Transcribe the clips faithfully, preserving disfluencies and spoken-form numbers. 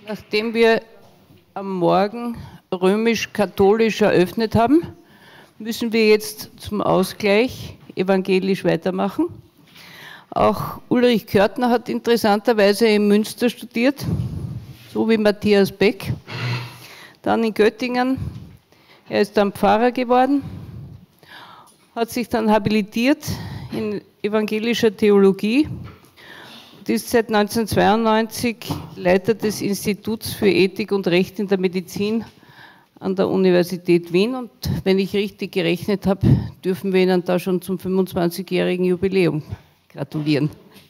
Nachdem wir am Morgen römisch-katholisch eröffnet haben, müssen wir jetzt zum Ausgleich evangelisch weitermachen. Auch Ulrich Körtner hat interessanterweise in Münster studiert, so wie Matthias Beck. Dann in Göttingen. Er ist dann Pfarrer geworden, hat sich dann habilitiert in evangelischer Theologie und ist seit neunzehnhundertzweiundneunzig Leiter des Instituts für Ethik und Recht in der Medizin an der Universität Wien. Und wenn ich richtig gerechnet habe, dürfen wir Ihnen da schon zum fünfundzwanzigjährigen Jubiläum gratulieren.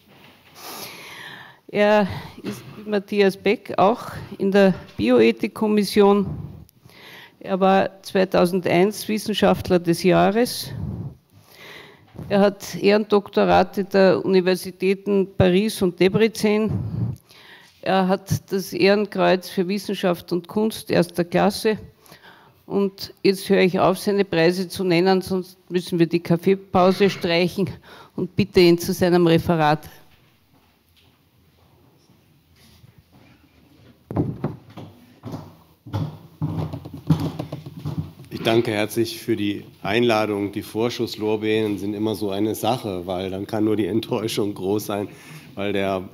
Er ist wie Matthias Beck auch in der Bioethikkommission. Er war zweitausendeins Wissenschaftler des Jahres. Er hat Ehrendoktorate der Universitäten Paris und Debrecen. Er hat das Ehrenkreuz für Wissenschaft und Kunst erster Klasse. Und jetzt höre ich auf, seine Preise zu nennen, sonst müssen wir die Kaffeepause streichen und bitte ihn zu seinem Referat. Ich danke herzlich für die Einladung. Die Vorschusslorbeeren sind immer so eine Sache, weil dann kann nur die Enttäuschung groß sein, weil der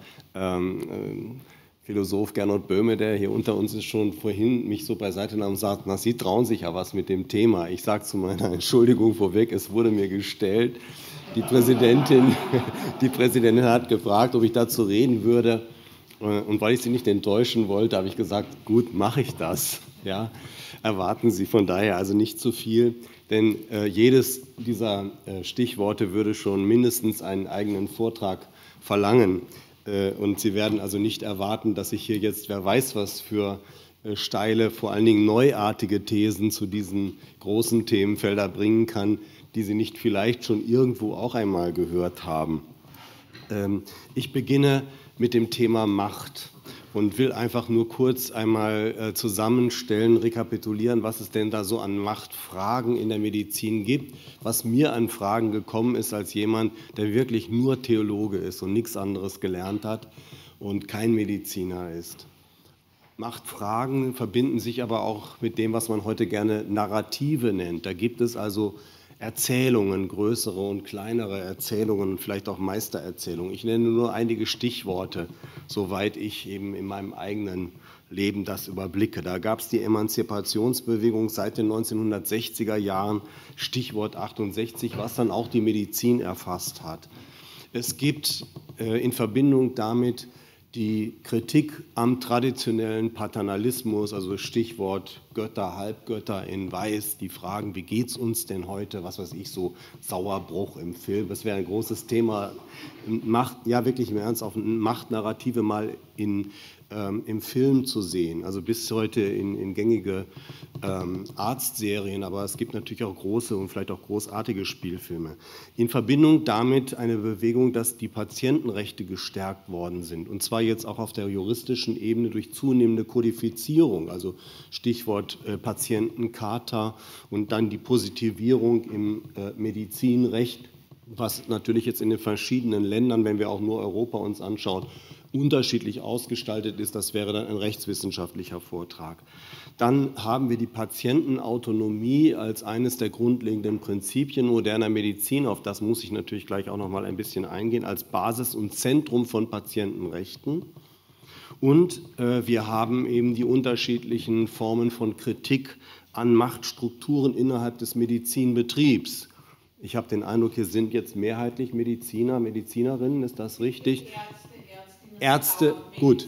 ähm, Philosoph Gernot Böhme, der hier unter uns ist, schon vorhin mich so beiseite nahm und sagt, na, Sie trauen sich ja was mit dem Thema. Ich sage zu meiner Entschuldigung vorweg, es wurde mir gestellt. Die Präsidentin, die Präsidentin hat gefragt, ob ich dazu reden würde. Und weil ich Sie nicht enttäuschen wollte, habe ich gesagt, gut, mache ich das. Ja, erwarten Sie von daher also nicht zu viel, denn äh, jedes dieser äh, Stichworte würde schon mindestens einen eigenen Vortrag verlangen. Äh, und Sie werden also nicht erwarten, dass ich hier jetzt, wer weiß was für äh, steile, vor allen Dingen neuartige Thesen zu diesen großen Themenfeldern bringen kann, die Sie nicht vielleicht schon irgendwo auch einmal gehört haben. Ähm, ich beginne mit dem Thema Macht und will einfach nur kurz einmal äh, zusammenstellen, rekapitulieren, was es denn da so an Machtfragen in der Medizin gibt, was mir an Fragen gekommen ist als jemand, der wirklich nur Theologe ist und nichts anderes gelernt hat und kein Mediziner ist. Machtfragen verbinden sich aber auch mit dem, was man heute gerne Narrative nennt. Da gibt es also Erzählungen, größere und kleinere Erzählungen, vielleicht auch Meistererzählungen. Ich nenne nur einige Stichworte, soweit ich eben in meinem eigenen Leben das überblicke. Da gab es die Emanzipationsbewegung seit den neunzehnhundertsechziger Jahren, Stichwort achtundsechzig, was dann auch die Medizin erfasst hat. Es gibt äh, in Verbindung damit die Kritik am traditionellen Paternalismus, also Stichwort Götter, Halbgötter in Weiß, die fragen, wie geht es uns denn heute, was weiß ich, so Sauerbruch im Film, das wäre ein großes Thema, Macht, ja wirklich im Ernst, auf Machtnarrative mal in, ähm, im Film zu sehen, also bis heute in, in gängige ähm, Arztserien, aber es gibt natürlich auch große und vielleicht auch großartige Spielfilme. In Verbindung damit eine Bewegung, dass die Patientenrechte gestärkt worden sind, und zwar jetzt auch auf der juristischen Ebene durch zunehmende Kodifizierung, also Stichwort äh, Patientencharta und dann die Positivierung im äh, Medizinrecht, was natürlich jetzt in den verschiedenen Ländern, wenn wir auch nur Europa uns anschauen, unterschiedlich ausgestaltet ist. Das wäre dann ein rechtswissenschaftlicher Vortrag. Dann haben wir die Patientenautonomie als eines der grundlegenden Prinzipien moderner Medizin. Auf das muss ich natürlich gleich auch noch mal ein bisschen eingehen, als Basis und Zentrum von Patientenrechten. Und äh, wir haben eben die unterschiedlichen Formen von Kritik an Machtstrukturen innerhalb des Medizinbetriebs. Ich habe den Eindruck, hier sind jetzt mehrheitlich Mediziner, Medizinerinnen, ist das richtig? Ärzte, Ärzte, gut.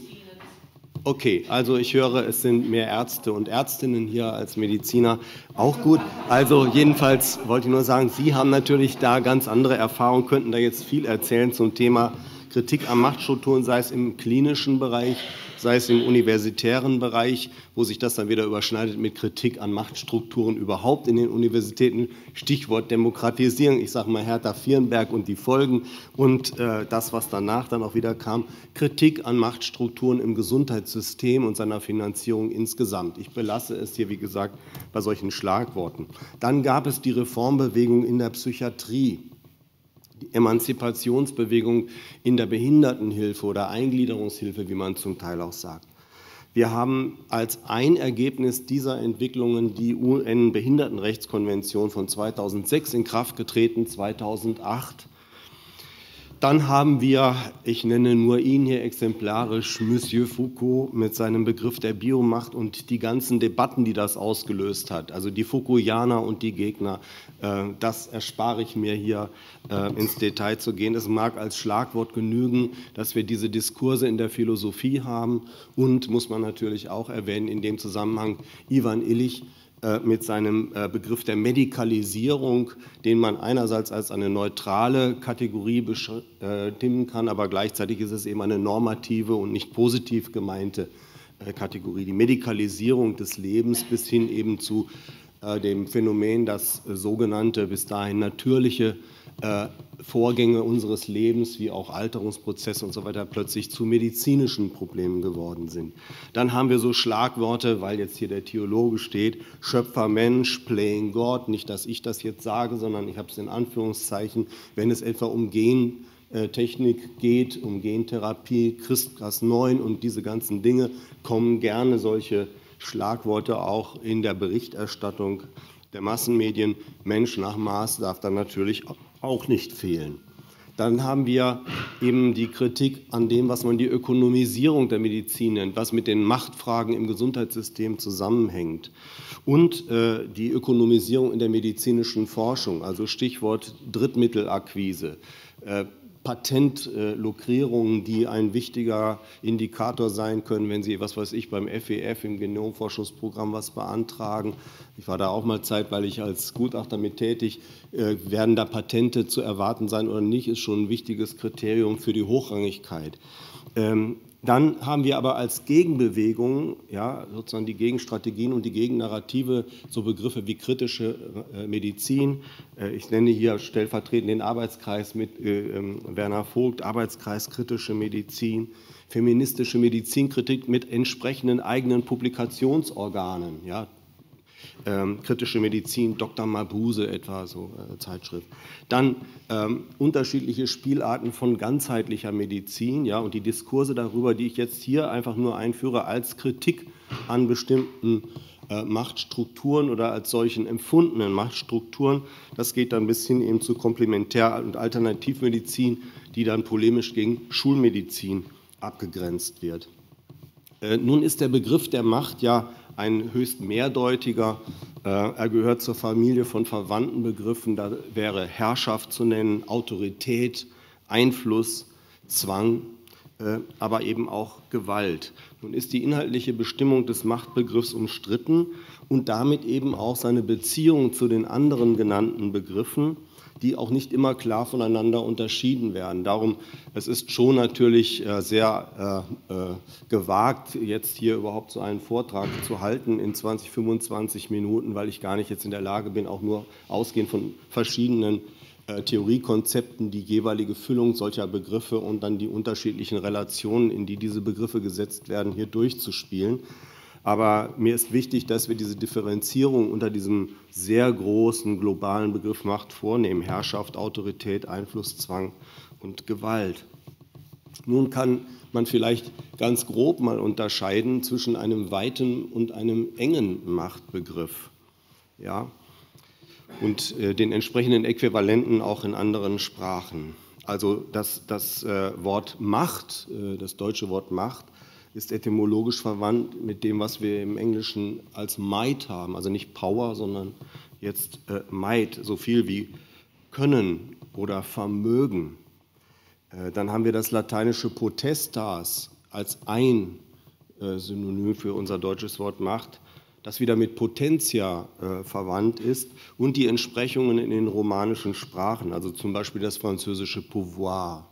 Okay, also ich höre, es sind mehr Ärzte und Ärztinnen hier als Mediziner, auch gut. Also jedenfalls wollte ich nur sagen, Sie haben natürlich da ganz andere Erfahrungen, könnten da jetzt viel erzählen zum Thema Kritik an Machtstrukturen, sei es im klinischen Bereich, sei es im universitären Bereich, wo sich das dann wieder überschneidet mit Kritik an Machtstrukturen überhaupt in den Universitäten. Stichwort Demokratisierung, ich sage mal Hertha Vierenberg und die Folgen und äh, das, was danach dann auch wieder kam, Kritik an Machtstrukturen im Gesundheitssystem und seiner Finanzierung insgesamt. Ich belasse es hier, wie gesagt, bei solchen Schlagworten. Dann gab es die Reformbewegung in der Psychiatrie. Die Emanzipationsbewegung in der Behindertenhilfe oder Eingliederungshilfe, wie man zum Teil auch sagt. Wir haben als ein Ergebnis dieser Entwicklungen die U N-Behindertenrechtskonvention von zweitausendsechs in Kraft getreten, zweitausendacht. Dann haben wir, ich nenne nur ihn hier exemplarisch, Monsieur Foucault mit seinem Begriff der Biomacht und die ganzen Debatten, die das ausgelöst hat. Also die Foucaultianer und die Gegner, das erspare ich mir hier ins Detail zu gehen. Es mag als Schlagwort genügen, dass wir diese Diskurse in der Philosophie haben und, muss man natürlich auch erwähnen, in dem Zusammenhang Ivan Illich mit seinem Begriff der Medikalisierung, den man einerseits als eine neutrale Kategorie bestimmen kann, aber gleichzeitig ist es eben eine normative und nicht positiv gemeinte Kategorie. Die Medikalisierung des Lebens bis hin eben zu dem Phänomen, dass sogenannte bis dahin natürliche Vorgänge unseres Lebens, wie auch Alterungsprozesse und so weiter, plötzlich zu medizinischen Problemen geworden sind. Dann haben wir so Schlagworte, weil jetzt hier der Theologe steht, Schöpfer Mensch, Playing God, nicht, dass ich das jetzt sage, sondern ich habe es in Anführungszeichen, wenn es etwa um Gentechnik geht, um Gentherapie, CRISPR neun und diese ganzen Dinge, kommen gerne solche Schlagworte auch in der Berichterstattung der Massenmedien. Mensch nach Maß darf dann natürlich auch nicht fehlen. Dann haben wir eben die Kritik an dem, was man die Ökonomisierung der Medizin nennt, was mit den Machtfragen im Gesundheitssystem zusammenhängt. Und äh, die Ökonomisierung in der medizinischen Forschung, also Stichwort Drittmittelakquise, äh, Patentlukrierungen, die ein wichtiger Indikator sein können, wenn Sie, was weiß ich, beim F E F im Genomforschungsprogramm was beantragen. Ich war da auch mal zeitweilig als Gutachter mit tätig. Werden da Patente zu erwarten sein oder nicht, ist schon ein wichtiges Kriterium für die Hochrangigkeit. Dann haben wir aber als Gegenbewegung, ja, sozusagen die Gegenstrategien und die Gegennarrative, so Begriffe wie kritische äh, Medizin. Äh, ich nenne hier stellvertretend den Arbeitskreis mit äh, äh, Werner Vogt, Arbeitskreis kritische Medizin, feministische Medizinkritik mit entsprechenden eigenen Publikationsorganen, ja. Ähm, kritische Medizin, Doktor Mabuse etwa, so äh, Zeitschrift. Dann ähm, unterschiedliche Spielarten von ganzheitlicher Medizin, ja, und die Diskurse darüber, die ich jetzt hier einfach nur einführe, als Kritik an bestimmten äh, Machtstrukturen oder als solchen empfundenen Machtstrukturen, das geht dann bis hin eben zu Komplementär- und Alternativmedizin, die dann polemisch gegen Schulmedizin abgegrenzt wird. Äh, nun ist der Begriff der Macht ja ein höchst mehrdeutiger. Er gehört zur Familie von verwandten Begriffen. Da wäre Herrschaft zu nennen, Autorität, Einfluss, Zwang, aber eben auch Gewalt. Nun ist die inhaltliche Bestimmung des Machtbegriffs umstritten und damit eben auch seine Beziehung zu den anderen genannten Begriffen, die auch nicht immer klar voneinander unterschieden werden. Darum, es ist schon natürlich sehr äh, äh, gewagt, jetzt hier überhaupt so einen Vortrag zu halten in zwanzig, fünfundzwanzig Minuten, weil ich gar nicht jetzt in der Lage bin, auch nur ausgehend von verschiedenen äh, Theoriekonzepten die jeweilige Füllung solcher Begriffe und dann die unterschiedlichen Relationen, in die diese Begriffe gesetzt werden, hier durchzuspielen. Aber mir ist wichtig, dass wir diese Differenzierung unter diesem sehr großen globalen Begriff Macht vornehmen. Herrschaft, Autorität, Einfluss, Zwang und Gewalt. Nun kann man vielleicht ganz grob mal unterscheiden zwischen einem weiten und einem engen Machtbegriff. Ja? Und äh, den entsprechenden Äquivalenten auch in anderen Sprachen. Also das, das äh, Wort Macht, äh, das deutsche Wort Macht, ist etymologisch verwandt mit dem, was wir im Englischen als Might haben, also nicht Power, sondern jetzt äh, Might, so viel wie Können oder Vermögen. Äh, dann haben wir das lateinische Potestas als ein äh, Synonym für unser deutsches Wort Macht, das wieder mit Potentia äh, verwandt ist und die Entsprechungen in den romanischen Sprachen, also zum Beispiel das französische Pouvoir.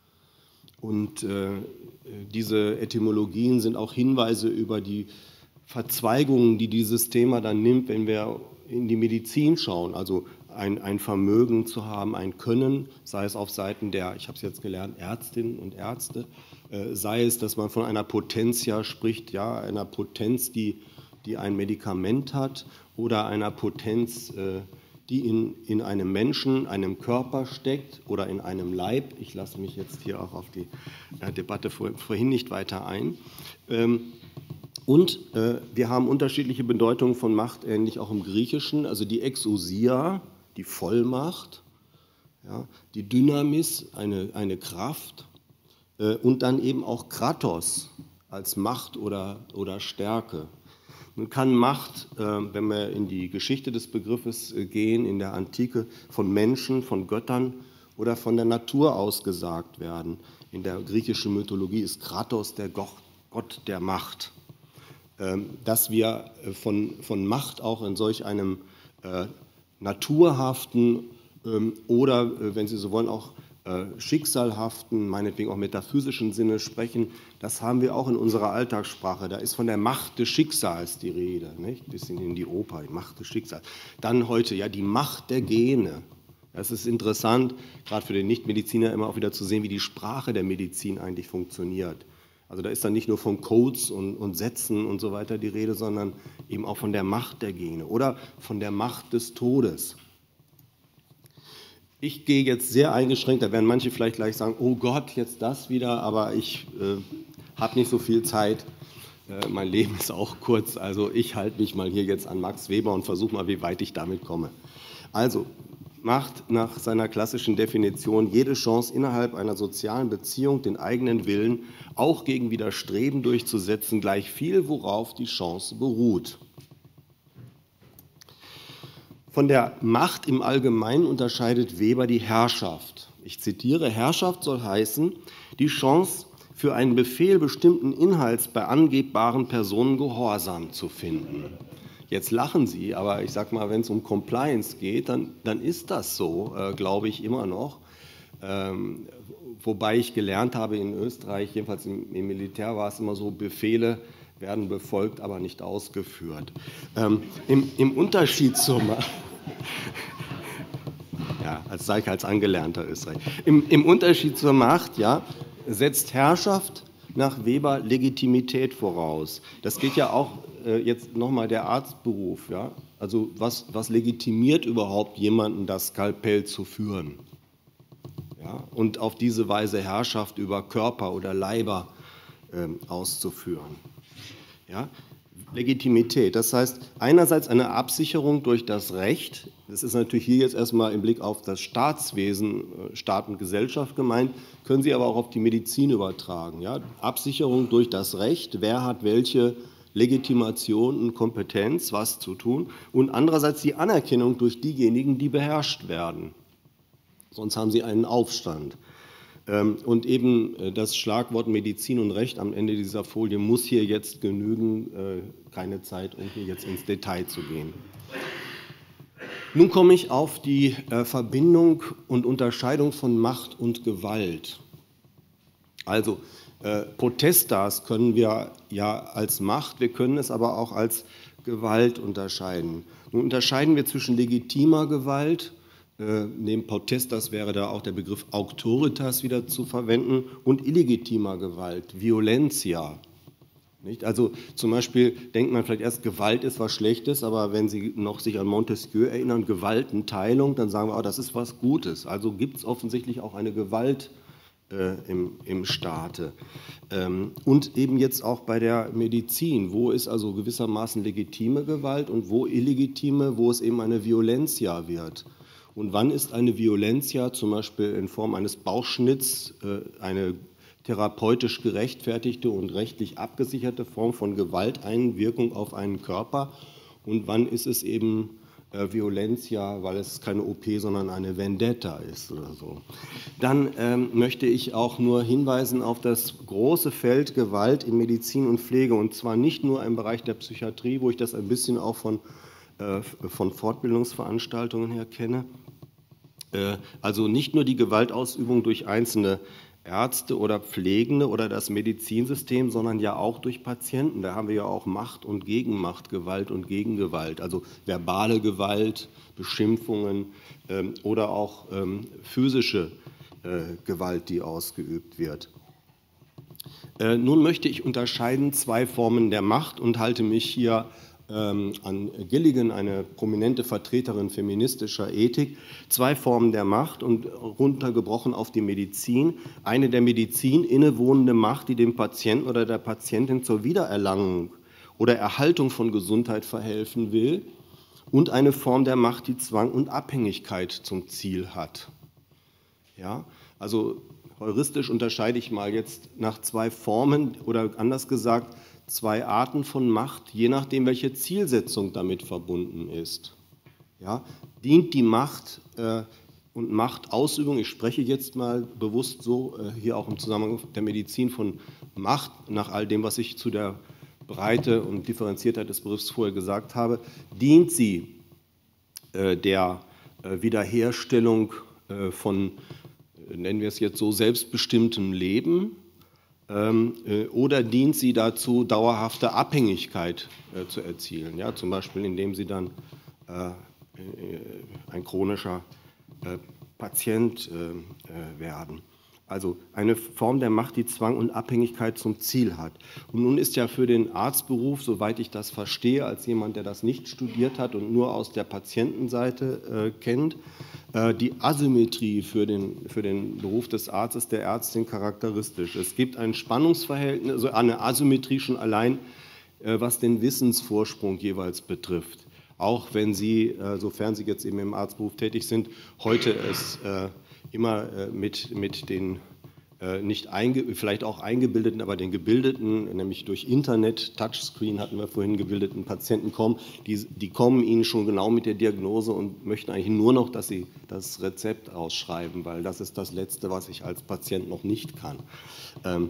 Und äh, diese Etymologien sind auch Hinweise über die Verzweigungen, die dieses Thema dann nimmt, wenn wir in die Medizin schauen. Also ein, ein Vermögen zu haben, ein Können, sei es auf Seiten der, ich habe es jetzt gelernt, Ärztinnen und Ärzte, äh, sei es, dass man von einer Potentia spricht, ja, einer Potenz, die, die ein Medikament hat, oder einer Potenz, äh, die in, in einem Menschen, einem Körper steckt oder in einem Leib. Ich lasse mich jetzt hier auch auf die äh, Debatte vor, vorhin nicht weiter ein. Ähm, Und äh, wir haben unterschiedliche Bedeutungen von Macht, ähnlich auch im Griechischen, also die Exousia, die Vollmacht, ja, die Dynamis, eine, eine Kraft, äh, und dann eben auch Kratos als Macht oder, oder Stärke. Nun kann Macht, äh, wenn wir in die Geschichte des Begriffes äh, gehen, in der Antike von Menschen, von Göttern oder von der Natur ausgesagt werden. In der griechischen Mythologie ist Kratos der Gott, Gott der Macht. Ähm, dass wir äh, von, von Macht auch in solch einem äh, naturhaften ähm, oder, äh, wenn Sie so wollen, auch äh, schicksalhaften, meinetwegen auch metaphysischen Sinne sprechen, das haben wir auch in unserer Alltagssprache. Da ist von der Macht des Schicksals die Rede, nicht? Bis in die Oper, die Macht des Schicksals. Dann heute, ja, die Macht der Gene. Das ist interessant, gerade für den Nichtmediziner immer auch wieder zu sehen, wie die Sprache der Medizin eigentlich funktioniert. Also da ist dann nicht nur von Codes und, und Sätzen und so weiter die Rede, sondern eben auch von der Macht der Gene oder von der Macht des Todes. Ich gehe jetzt sehr eingeschränkt, da werden manche vielleicht gleich sagen, oh Gott, jetzt das wieder, aber ich äh, habe nicht so viel Zeit. Äh, mein Leben ist auch kurz, also ich halte mich mal hier jetzt an Max Weber und versuche mal, wie weit ich damit komme. Also, Macht nach seiner klassischen Definition jede Chance, innerhalb einer sozialen Beziehung den eigenen Willen auch gegen Widerstreben durchzusetzen, gleich viel, worauf die Chance beruht. Von der Macht im Allgemeinen unterscheidet Weber die Herrschaft. Ich zitiere, Herrschaft soll heißen, die Chance, für einen Befehl bestimmten Inhalts bei angebbaren Personen Gehorsam zu finden. Jetzt lachen Sie, aber ich sage mal, wenn es um Compliance geht, dann, dann ist das so, äh, glaube ich, immer noch. Ähm, wobei ich gelernt habe in Österreich, jedenfalls im, im Militär war es immer so, Befehle werden befolgt, aber nicht ausgeführt. Ähm, im, Im Unterschied zur Macht, ja, als sage ich als angelernter Österreicher, Im, im Unterschied zur Macht, ja, setzt Herrschaft nach Weber Legitimität voraus. Das geht ja auch äh, jetzt nochmal der Arztberuf, ja, also was, was legitimiert überhaupt jemanden, das Skalpell zu führen? Ja, und auf diese Weise Herrschaft über Körper oder Leiber äh, auszuführen. Ja, Legitimität, das heißt einerseits eine Absicherung durch das Recht, das ist natürlich hier jetzt erstmal im Blick auf das Staatswesen, Staat und Gesellschaft gemeint, können Sie aber auch auf die Medizin übertragen. Ja? Absicherung durch das Recht, wer hat welche Legitimation und Kompetenz, was zu tun, und andererseits die Anerkennung durch diejenigen, die beherrscht werden. Sonst haben Sie einen Aufstand. Und eben das Schlagwort Medizin und Recht am Ende dieser Folie muss hier jetzt genügen, keine Zeit, um hier jetzt ins Detail zu gehen. Nun komme ich auf die Verbindung und Unterscheidung von Macht und Gewalt. Also Potestas können wir ja als Macht, wir können es aber auch als Gewalt unterscheiden. Nun unterscheiden wir zwischen legitimer Gewalt, Äh, neben Potestas wäre da auch der Begriff Auctoritas wieder zu verwenden, und illegitimer Gewalt, Violentia. Nicht? Also zum Beispiel denkt man vielleicht erst, Gewalt ist was Schlechtes, aber wenn Sie noch sich an Montesquieu erinnern, Gewaltenteilung, dann sagen wir, oh, das ist was Gutes. Also gibt es offensichtlich auch eine Gewalt äh, im, im Staate. Ähm, und eben jetzt auch bei der Medizin, wo ist also gewissermaßen legitime Gewalt und wo illegitime, wo es eben eine Violentia wird. Und wann ist eine Violentia, zum Beispiel in Form eines Bauchschnitts, eine therapeutisch gerechtfertigte und rechtlich abgesicherte Form von Gewalteinwirkung auf einen Körper? Und wann ist es eben Violentia, weil es keine O P, sondern eine Vendetta ist oder so? Dann ähm, möchte ich auch nur hinweisen auf das große Feld Gewalt in Medizin und Pflege, und zwar nicht nur im Bereich der Psychiatrie, wo ich das ein bisschen auch von, äh, von Fortbildungsveranstaltungen her kenne. Also nicht nur die Gewaltausübung durch einzelne Ärzte oder Pflegende oder das Medizinsystem, sondern ja auch durch Patienten. Da haben wir ja auch Macht und Gegenmacht, Gewalt und Gegengewalt, also verbale Gewalt, Beschimpfungen ähm, oder auch ähm, physische äh, Gewalt, die ausgeübt wird. Äh, nun möchte ich unterscheiden zwei Formen der Macht und halte mich hier an Gilligan, eine prominente Vertreterin feministischer Ethik, zwei Formen der Macht und runtergebrochen auf die Medizin. Eine der Medizin innewohnende Macht, die dem Patienten oder der Patientin zur Wiedererlangung oder Erhaltung von Gesundheit verhelfen will und eine Form der Macht, die Zwang und Abhängigkeit zum Ziel hat. Ja, also heuristisch unterscheide ich mal jetzt nach zwei Formen oder anders gesagt zwei Arten von Macht, je nachdem, welche Zielsetzung damit verbunden ist. Ja, dient die Macht äh, und Machtausübung, ich spreche jetzt mal bewusst so, äh, hier auch im Zusammenhang der Medizin von Macht, nach all dem, was ich zu der Breite und Differenziertheit des Begriffs vorher gesagt habe, dient sie äh, der äh, Wiederherstellung äh, von, äh, nennen wir es jetzt so, selbstbestimmtem Leben, ähm, äh, oder dient sie dazu, dauerhafte Abhängigkeit äh, zu erzielen, ja, zum Beispiel indem sie dann äh, ein chronischer äh, Patient äh, werden. Also eine Form der Macht, die Zwang und Abhängigkeit zum Ziel hat. Und nun ist ja für den Arztberuf, soweit ich das verstehe, als jemand, der das nicht studiert hat und nur aus der Patientenseite äh, kennt, äh, die Asymmetrie für den, für den Beruf des Arztes, der Ärztin charakteristisch. Es gibt ein Spannungsverhältnis, also eine Asymmetrie schon allein, äh, was den Wissensvorsprung jeweils betrifft. Auch wenn Sie, äh, sofern Sie jetzt eben im Arztberuf tätig sind, heute es äh, immer äh, mit, mit den äh, nicht einge vielleicht auch eingebildeten, aber den gebildeten, nämlich durch Internet, Touchscreen hatten wir vorhin, gebildeten Patienten kommen, die, die kommen Ihnen schon genau mit der Diagnose und möchten eigentlich nur noch, dass Sie das Rezept ausschreiben, weil das ist das Letzte, was ich als Patient noch nicht kann. Ähm,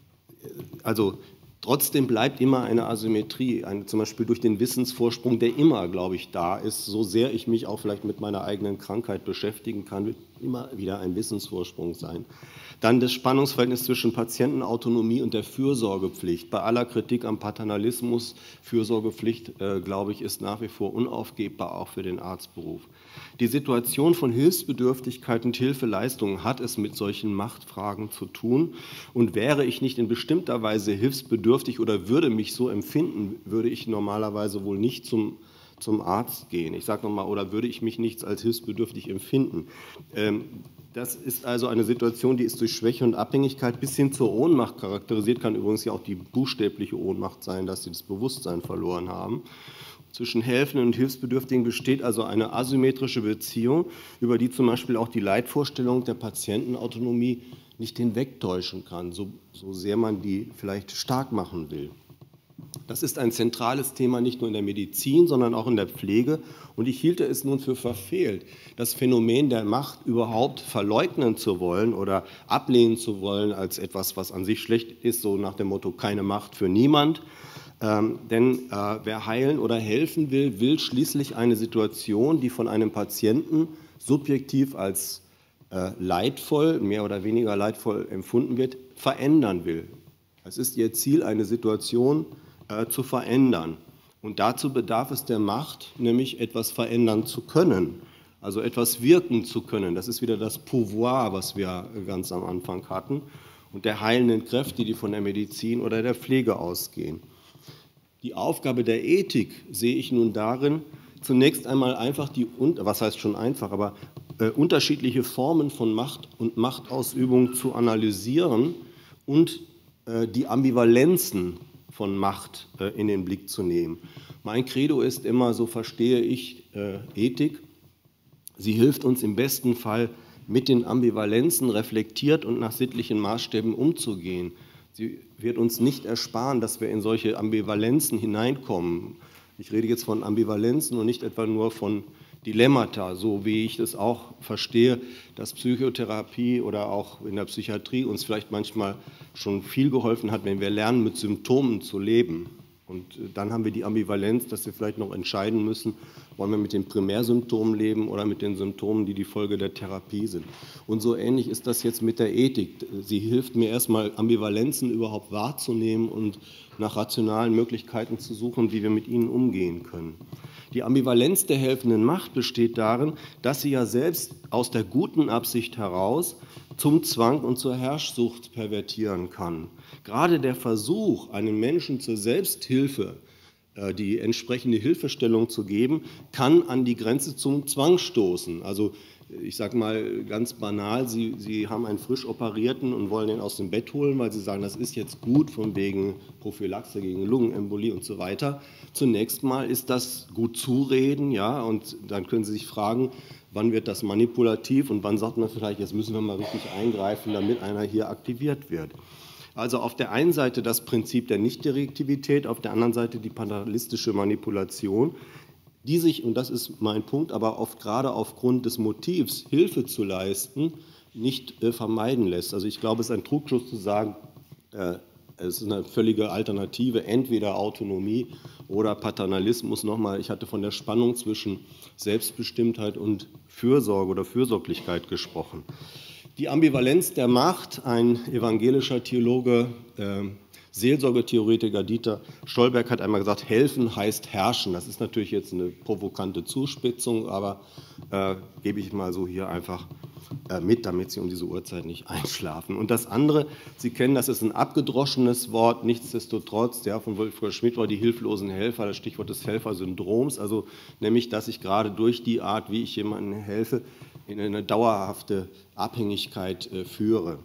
also trotzdem bleibt immer eine Asymmetrie, eine, zum Beispiel durch den Wissensvorsprung, der immer, glaube ich, da ist. So sehr ich mich auch vielleicht mit meiner eigenen Krankheit beschäftigen kann, wird immer wieder ein Wissensvorsprung sein. Dann das Spannungsverhältnis zwischen Patientenautonomie und der Fürsorgepflicht. Bei aller Kritik am Paternalismus, Fürsorgepflicht, äh, glaube ich, ist nach wie vor unaufgebbar, auch für den Arztberuf. Die Situation von Hilfsbedürftigkeit und Hilfeleistungen hat es mit solchen Machtfragen zu tun. Und wäre ich nicht in bestimmter Weise hilfsbedürftig oder würde mich so empfinden, würde ich normalerweise wohl nicht zum zum Arzt gehen. Ich sage nochmal, oder würde ich mich nicht als hilfsbedürftig empfinden. Ähm, das ist also eine Situation, die ist durch Schwäche und Abhängigkeit bis hin zur Ohnmacht charakterisiert, kann übrigens ja auch die buchstäbliche Ohnmacht sein, dass sie das Bewusstsein verloren haben. Zwischen Helfenden und Hilfsbedürftigen besteht also eine asymmetrische Beziehung, über die zum Beispiel auch die Leitvorstellung der Patientenautonomie nicht hinwegtäuschen kann, so, so sehr man die vielleicht stark machen will. Das ist ein zentrales Thema nicht nur in der Medizin, sondern auch in der Pflege. Und ich hielte es nun für verfehlt, das Phänomen der Macht überhaupt verleugnen zu wollen oder ablehnen zu wollen als etwas, was an sich schlecht ist, so nach dem Motto, keine Macht für niemand. Ähm, denn äh, wer heilen oder helfen will, will schließlich eine Situation, die von einem Patienten subjektiv als äh, leidvoll, mehr oder weniger leidvoll empfunden wird, verändern will. Es ist ihr Ziel, eine Situation äh, zu verändern. Und dazu bedarf es der Macht, nämlich etwas verändern zu können, also etwas wirken zu können. Das ist wieder das Pouvoir, was wir ganz am Anfang hatten, und der heilenden Kräfte, die von der Medizin oder der Pflege ausgehen. Die Aufgabe der Ethik sehe ich nun darin, zunächst einmal einfach die, was heißt schon einfach, aber äh, unterschiedliche Formen von Macht und Machtausübung zu analysieren und äh, die Ambivalenzen von Macht äh, in den Blick zu nehmen. Mein Credo ist immer, so verstehe ich äh, Ethik, sie hilft uns im besten Fall mit den Ambivalenzen reflektiert und nach sittlichen Maßstäben umzugehen. Sie wird uns nicht ersparen, dass wir in solche Ambivalenzen hineinkommen. Ich rede jetzt von Ambivalenzen und nicht etwa nur von Dilemmata, so wie ich das auch verstehe, dass Psychotherapie oder auch in der Psychiatrie uns vielleicht manchmal schon viel geholfen hat, wenn wir lernen, mit Symptomen zu leben. Und dann haben wir die Ambivalenz, dass wir vielleicht noch entscheiden müssen, wollen wir mit den Primärsymptomen leben oder mit den Symptomen, die die Folge der Therapie sind. Und so ähnlich ist das jetzt mit der Ethik. Sie hilft mir erstmal, Ambivalenzen überhaupt wahrzunehmen und nach rationalen Möglichkeiten zu suchen, wie wir mit ihnen umgehen können. Die Ambivalenz der helfenden Macht besteht darin, dass sie ja selbst aus der guten Absicht heraus zum Zwang und zur Herrschsucht pervertieren kann. Gerade der Versuch, einen Menschen zur Selbsthilfe äh, die entsprechende Hilfestellung zu geben, kann an die Grenze zum Zwang stoßen. Also ich sage mal ganz banal, Sie, Sie haben einen frisch operierten und wollen ihn aus dem Bett holen, weil Sie sagen, das ist jetzt gut, von wegen Prophylaxe gegen Lungenembolie und so weiter. Zunächst mal ist das gut zureden, ja, und dann können Sie sich fragen, wann wird das manipulativ und wann sagt man vielleicht, jetzt müssen wir mal richtig eingreifen, damit einer hier aktiviert wird. Also auf der einen Seite das Prinzip der Nichtdirektivität, auf der anderen Seite die paternalistische Manipulation, die sich, und das ist mein Punkt, aber oft gerade aufgrund des Motivs, Hilfe zu leisten, nicht äh, vermeiden lässt. Also ich glaube, es ist ein Trugschluss zu sagen, äh, es ist eine völlige Alternative, entweder Autonomie oder Paternalismus. Nochmal, ich hatte von der Spannung zwischen Selbstbestimmtheit und Fürsorge oder Fürsorglichkeit gesprochen. Die Ambivalenz der Macht, ein evangelischer Theologe, äh, Seelsorgetheoretiker Dieter Stolberg hat einmal gesagt, helfen heißt herrschen. Das ist natürlich jetzt eine provokante Zuspitzung, aber äh, gebe ich mal so hier einfach äh, mit, damit Sie um diese Uhrzeit nicht einschlafen. Und das andere, Sie kennen, das ist ein abgedroschenes Wort, nichtsdestotrotz, ja, von Wolfgang Schmidt war die hilflosen Helfer, das Stichwort des Helfersyndroms, also nämlich, dass ich gerade durch die Art, wie ich jemandem helfe, in eine dauerhafte Abhängigkeit äh, führe.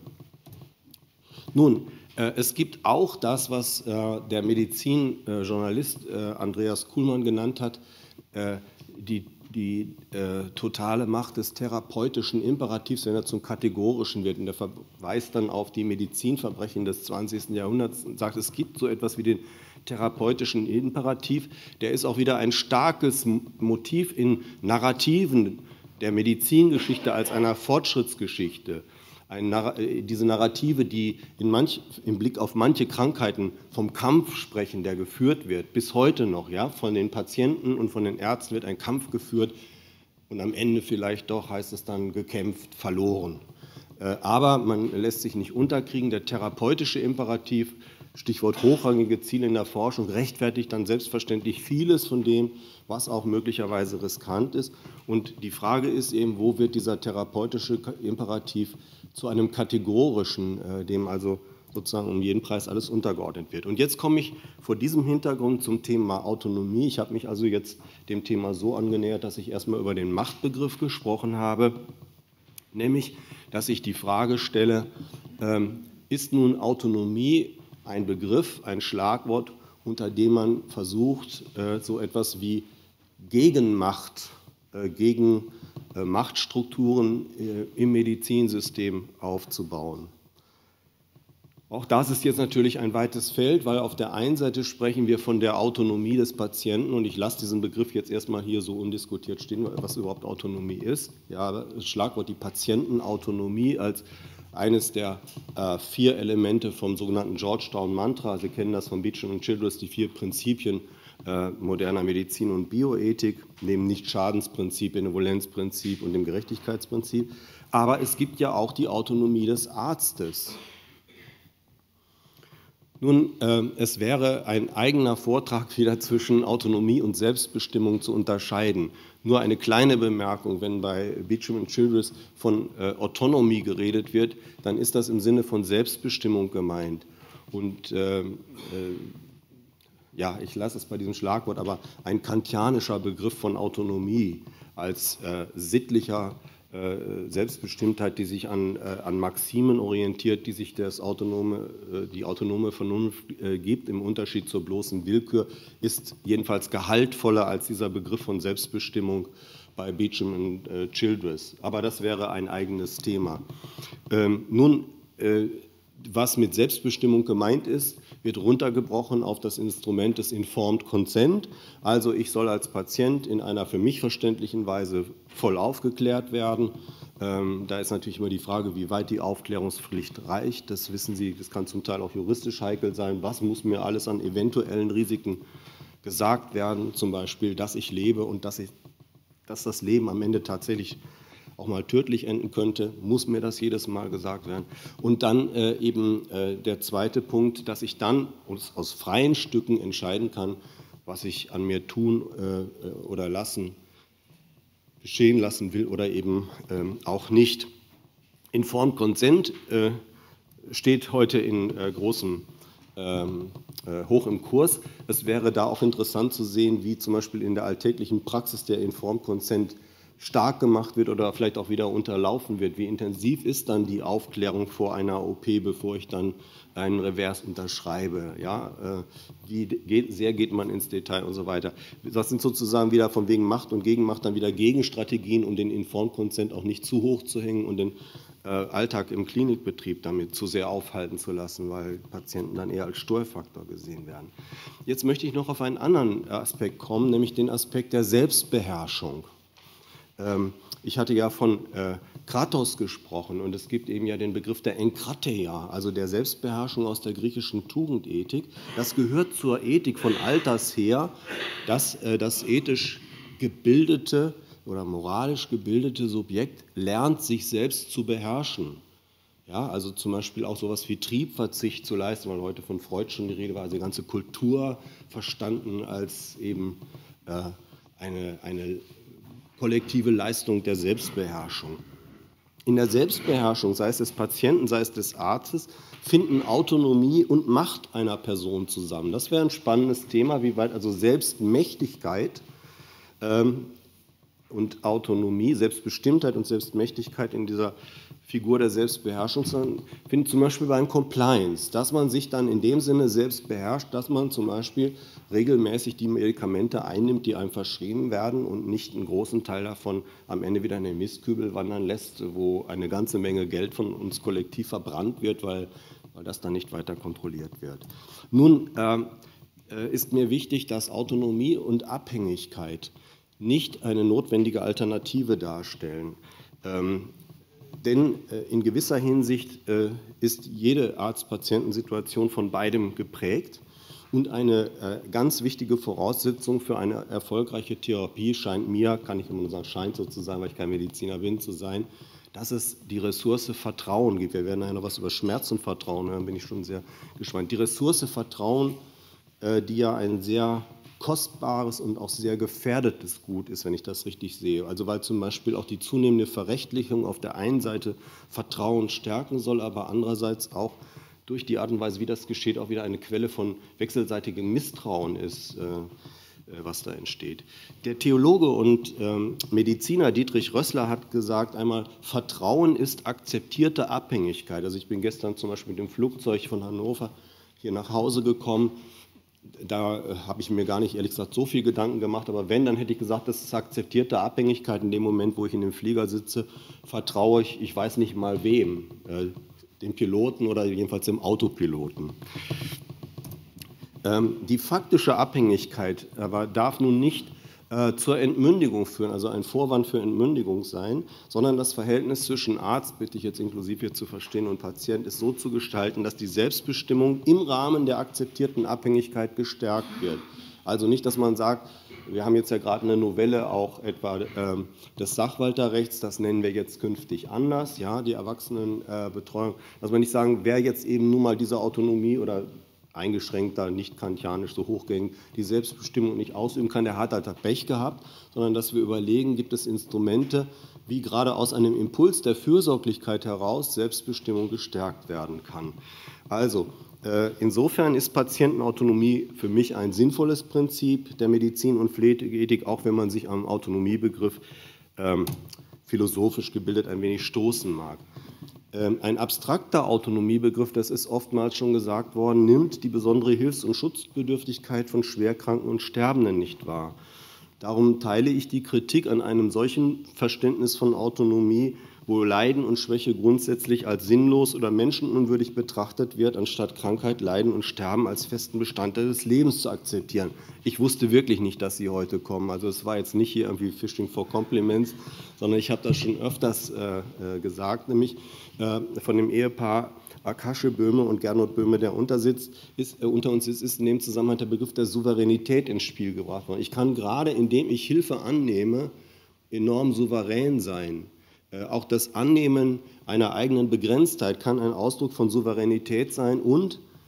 Nun, es gibt auch das, was der Medizinjournalist Andreas Kuhlmann genannt hat, die, die totale Macht des therapeutischen Imperativs, wenn er zum Kategorischen wird. Und er verweist dann auf die Medizinverbrechen des zwanzigsten Jahrhunderts und sagt, es gibt so etwas wie den therapeutischen Imperativ. Der ist auch wieder ein starkes Motiv in Narrativen der Medizingeschichte als einer Fortschrittsgeschichte. Ein, diese Narrative, die in manch, im Blick auf manche Krankheiten vom Kampf sprechen, der geführt wird, bis heute noch, ja, von den Patienten und von den Ärzten wird ein Kampf geführt und am Ende vielleicht doch, heißt es dann, gekämpft, verloren. Aber man lässt sich nicht unterkriegen. Der therapeutische Imperativ, Stichwort hochrangige Ziele in der Forschung, rechtfertigt dann selbstverständlich vieles von dem, was auch möglicherweise riskant ist. Und die Frage ist eben, wo wird dieser therapeutische Imperativ zu einem kategorischen, dem also sozusagen um jeden Preis alles untergeordnet wird. Und jetzt komme ich vor diesem Hintergrund zum Thema Autonomie. Ich habe mich also jetzt dem Thema so angenähert, dass ich erstmal über den Machtbegriff gesprochen habe, nämlich, dass ich die Frage stelle, ähm, ist nun Autonomie ein Begriff, ein Schlagwort, unter dem man versucht, äh, so etwas wie Gegenmacht, äh, gegen äh, Machtstrukturen äh, im Medizinsystem aufzubauen. Auch das ist jetzt natürlich ein weites Feld, weil auf der einen Seite sprechen wir von der Autonomie des Patienten und ich lasse diesen Begriff jetzt erstmal hier so undiskutiert stehen, was überhaupt Autonomie ist. Ja, das Schlagwort die Patientenautonomie als eines der äh, vier Elemente vom sogenannten Georgetown-Mantra. Sie kennen das von Beecham und Childress, die vier Prinzipien äh, moderner Medizin und Bioethik, neben Nicht-Schadensprinzip, Benevolenzprinzip und dem Gerechtigkeitsprinzip. Aber es gibt ja auch die Autonomie des Arztes. Nun, äh, es wäre ein eigener Vortrag wieder zwischen Autonomie und Selbstbestimmung zu unterscheiden. Nur eine kleine Bemerkung, wenn bei Beecham und Childress von äh, Autonomie geredet wird, dann ist das im Sinne von Selbstbestimmung gemeint. Und äh, äh, ja, ich lasse es bei diesem Schlagwort, aber ein kantianischer Begriff von Autonomie als äh, sittlicher Selbstbestimmtheit, die sich an, an Maximen orientiert, die sich das autonome, die autonome Vernunft gibt, im Unterschied zur bloßen Willkür, ist jedenfalls gehaltvoller als dieser Begriff von Selbstbestimmung bei Beecham und Childress. Aber das wäre ein eigenes Thema. Ähm, nun, äh, was mit Selbstbestimmung gemeint ist, wird runtergebrochen auf das Instrument des Informed Consent. Also ich soll als Patient in einer für mich verständlichen Weise voll aufgeklärt werden. Ähm, da ist natürlich immer die Frage, wie weit die Aufklärungspflicht reicht. Das wissen Sie, das kann zum Teil auch juristisch heikel sein. Was muss mir alles an eventuellen Risiken gesagt werden? Zum Beispiel, dass ich lebe und dass, ich, dass das Leben am Ende tatsächlich auch mal tödlich enden könnte, muss mir das jedes Mal gesagt werden. Und dann äh, eben äh, der zweite Punkt, dass ich dann aus, aus freien Stücken entscheiden kann, was ich an mir tun äh, oder lassen, geschehen lassen will oder eben ähm, auch nicht. Informed Consent äh, steht heute in äh, großem ähm, äh, hoch im Kurs. Es wäre da auch interessant zu sehen, wie zum Beispiel in der alltäglichen Praxis der Informed Consent stark gemacht wird oder vielleicht auch wieder unterlaufen wird. Wie intensiv ist dann die Aufklärung vor einer O P, bevor ich dann einen Revers unterschreibe? Ja, äh, wie geht, sehr geht man ins Detail und so weiter. Das sind sozusagen wieder von wegen Macht und Gegenmacht dann wieder Gegenstrategien, um den Informed Consent auch nicht zu hoch zu hängen und den äh, Alltag im Klinikbetrieb damit zu sehr aufhalten zu lassen, weil Patienten dann eher als Störfaktor gesehen werden. Jetzt möchte ich noch auf einen anderen Aspekt kommen, nämlich den Aspekt der Selbstbeherrschung. Ich hatte ja von äh, Kratos gesprochen und es gibt eben ja den Begriff der Enkrateia, also der Selbstbeherrschung aus der griechischen Tugendethik. Das gehört zur Ethik von alters her, dass äh, das ethisch gebildete oder moralisch gebildete Subjekt lernt, sich selbst zu beherrschen. Ja, also zum Beispiel auch sowas wie Triebverzicht zu leisten, weil heute von Freud schon die Rede war, also die ganze Kultur verstanden als eben äh, eine, eine kollektive Leistung der Selbstbeherrschung. In der Selbstbeherrschung, sei es des Patienten, sei es des Arztes, finden Autonomie und Macht einer Person zusammen. Das wäre ein spannendes Thema, wie weit also Selbstmächtigkeit ähm, und Autonomie, Selbstbestimmtheit und Selbstmächtigkeit in dieser Figur der Selbstbeherrschung finden, zum Beispiel beim Compliance, dass man sich dann in dem Sinne selbst beherrscht, dass man zum Beispiel regelmäßig die Medikamente einnimmt, die einem verschrieben werden und nicht einen großen Teil davon am Ende wieder in den Mistkübel wandern lässt, wo eine ganze Menge Geld von uns kollektiv verbrannt wird, weil, weil das dann nicht weiter kontrolliert wird. Nun äh, ist mir wichtig, dass Autonomie und Abhängigkeit nicht eine notwendige Alternative darstellen. Ähm, Denn äh, in gewisser Hinsicht äh, ist jede Arzt-Patienten-Situation von beidem geprägt und eine äh, ganz wichtige Voraussetzung für eine erfolgreiche Therapie scheint mir, kann ich immer nur sagen, scheint sozusagen, weil ich kein Mediziner bin, zu sein, dass es die Ressource Vertrauen gibt. Wir werden nachher noch was über Schmerz und Vertrauen hören, bin ich schon sehr gespannt. Die Ressource Vertrauen, äh, die ja ein sehr kostbares und auch sehr gefährdetes Gut ist, wenn ich das richtig sehe. Also weil zum Beispiel auch die zunehmende Verrechtlichung auf der einen Seite Vertrauen stärken soll, aber andererseits auch durch die Art und Weise, wie das geschieht, auch wieder eine Quelle von wechselseitigem Misstrauen ist, äh, was da entsteht. Der Theologe und ähm, Mediziner Dietrich Rössler hat gesagt einmal, Vertrauen ist akzeptierte Abhängigkeit. Also ich bin gestern zum Beispiel mit dem Flugzeug von Hannover hier nach Hause gekommen. Da habe ich mir gar nicht, ehrlich gesagt, so viel Gedanken gemacht, aber wenn, dann hätte ich gesagt, das ist akzeptierte Abhängigkeit. In dem Moment, wo ich in dem Flieger sitze, vertraue ich, ich weiß nicht mal wem, äh, dem Piloten oder jedenfalls dem Autopiloten. Ähm, die faktische Abhängigkeit aber darf nun nicht äh, zur Entmündigung führen, also ein Vorwand für Entmündigung sein, sondern das Verhältnis zwischen Arzt, bitte ich jetzt inklusiv hier zu verstehen, und Patient ist so zu gestalten, dass die Selbstbestimmung im Rahmen der akzeptierten Abhängigkeit gestärkt wird. Also nicht, dass man sagt, wir haben jetzt ja gerade eine Novelle auch etwa ähm, des Sachwalterrechts, das nennen wir jetzt künftig anders, ja, die Erwachsenenbetreuung, äh, dass man nicht sagen, wer jetzt eben nun mal diese Autonomie oder eingeschränkter, nicht kantianisch so hochgängig, die Selbstbestimmung nicht ausüben kann, der hat halt Pech gehabt, sondern dass wir überlegen, gibt es Instrumente, wie gerade aus einem Impuls der Fürsorglichkeit heraus Selbstbestimmung gestärkt werden kann. Also äh, insofern ist Patientenautonomie für mich ein sinnvolles Prinzip der Medizin- und Pflegeethik, auch wenn man sich am Autonomiebegriff ähm, philosophisch gebildet ein wenig stoßen mag. Ein abstrakter Autonomiebegriff, das ist oftmals schon gesagt worden, nimmt die besondere Hilfs- und Schutzbedürftigkeit von Schwerkranken und Sterbenden nicht wahr. Darum teile ich die Kritik an einem solchen Verständnis von Autonomie, wo Leiden und Schwäche grundsätzlich als sinnlos oder menschenunwürdig betrachtet wird, anstatt Krankheit, Leiden und Sterben als festen Bestandteil des Lebens zu akzeptieren. Ich wusste wirklich nicht, dass Sie heute kommen. Also es war jetzt nicht hier irgendwie Fishing for Compliments, sondern ich habe das schon öfters äh, gesagt, nämlich äh, von dem Ehepaar Akasche Böhme und Gernot Böhme, der unter, sitzt, ist, äh, unter uns ist, ist in dem Zusammenhang der Begriff der Souveränität ins Spiel gebracht worden. Ich kann gerade, indem ich Hilfe annehme, enorm souverän sein. Auch das Annehmen einer eigenen Begrenztheit kann ein Ausdruck von Souveränität sein und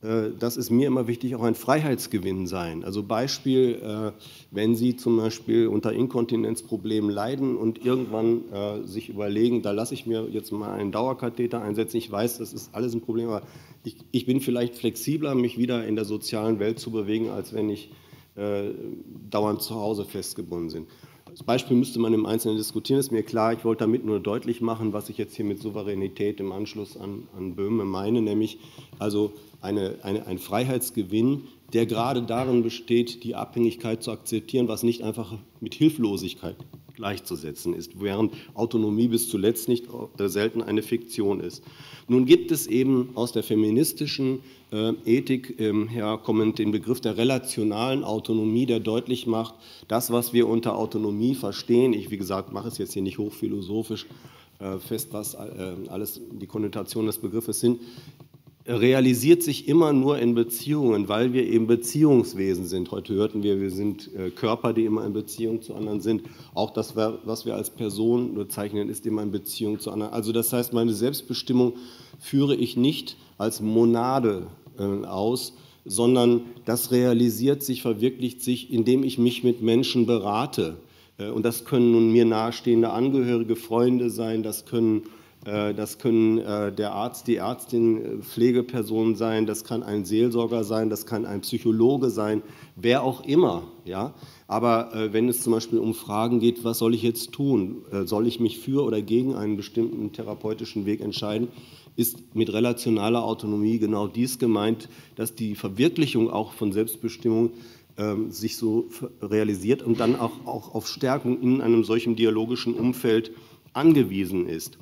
das ist mir immer wichtig, auch ein Freiheitsgewinn sein. Also Beispiel, wenn Sie zum Beispiel unter Inkontinenzproblemen leiden und irgendwann sich überlegen, da lasse ich mir jetzt mal einen Dauerkatheter einsetzen. Ich weiß, das ist alles ein Problem, aber ich, ich bin vielleicht flexibler, mich wieder in der sozialen Welt zu bewegen, als wenn ich dauernd zu Hause festgebunden bin. Das Beispiel müsste man im Einzelnen diskutieren, ist mir klar. Ich wollte damit nur deutlich machen, was ich jetzt hier mit Souveränität im Anschluss an, an Böhme meine, nämlich also eine, eine, ein Freiheitsgewinn, der gerade darin besteht, die Abhängigkeit zu akzeptieren, was nicht einfach mit Hilflosigkeit gleichzusetzen ist, während Autonomie bis zuletzt nicht äh, selten eine Fiktion ist. Nun gibt es eben aus der feministischen äh, Ethik ähm, herkommend den Begriff der relationalen Autonomie, der deutlich macht, das, was wir unter Autonomie verstehen, ich, wie gesagt, mache es jetzt hier nicht hochphilosophisch äh, fest, was äh, alles die Konnotationen des Begriffes sind, realisiert sich immer nur in Beziehungen, weil wir eben Beziehungswesen sind. Heute hörten wir, wir sind Körper, die immer in Beziehung zu anderen sind. Auch das, was wir als Person bezeichnen, ist immer in Beziehung zu anderen. Also das heißt, meine Selbstbestimmung führe ich nicht als Monade aus, sondern das realisiert sich, verwirklicht sich, indem ich mich mit Menschen berate. Und das können nun mir nahestehende Angehörige, Freunde sein, das können Das können der Arzt, die Ärztin, Pflegepersonen sein, das kann ein Seelsorger sein, das kann ein Psychologe sein, wer auch immer. Ja? Aber wenn es zum Beispiel um Fragen geht, was soll ich jetzt tun, soll ich mich für oder gegen einen bestimmten therapeutischen Weg entscheiden, ist mit relationaler Autonomie genau dies gemeint, dass die Verwirklichung auch von Selbstbestimmung äh, sich so realisiert und dann auch, auch auf Stärkung in einem solchen dialogischen Umfeld angewiesen ist.